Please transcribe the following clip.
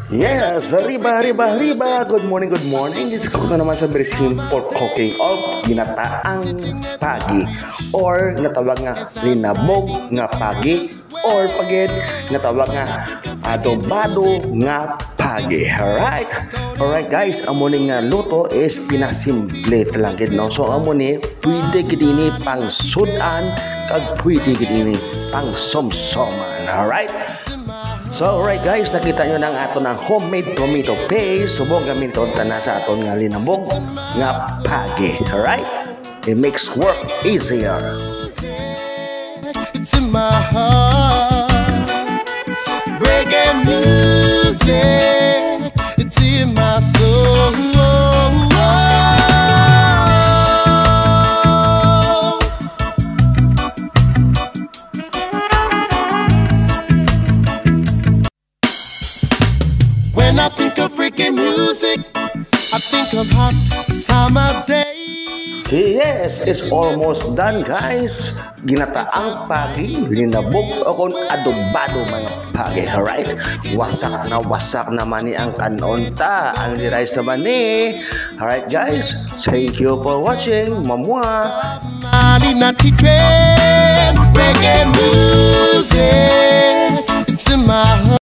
Yes, riba, riba, riba. Good morning, good morning. It's cook na naman sa very simple cooking of ginataang pagi or natawag nga linabog nga pagi or pagid natawag nga adobado nga pagi. Alright guys, amo ni nga luto is pinasimple lang gid no. So amo ni pwede gid ini pang sudan kag pwede gid ini pang somsoman. Alright? So alright guys, nakita nyo ng ato ng homemade tomato paste. Subong gamiton ta na sa aton nga linabog nga pagi. Alright? It makes work easier. It's in my heart. Reggae music. It's in my soul. When I think of reggae music, I think of hot summer days. Yes, it's almost done guys. Ginataang pagi, linabog o kung adobado mga pagi. Alright? Wasak naman ni ang kanon ta. Ang rice naman ni. Alright guys, thank you for watching. Mamua. Reggae music. It's in my heart.